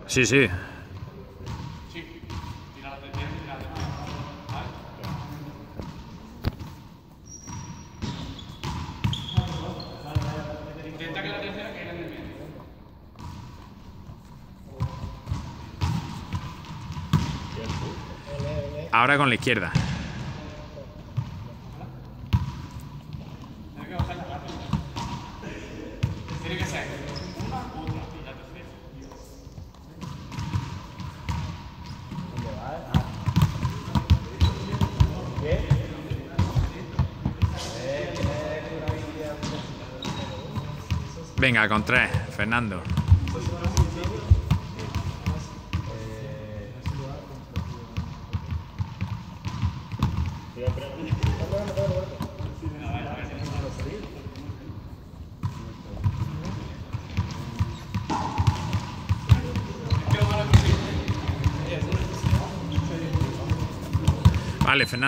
Sí, sí. Intenta que la tercera caiga en el medio. Ahora con la izquierda. Tiene que bajar la parte. Tiene que ser una, otra y la tercera. Venga, con 3, Fernando. Vale, Fernando.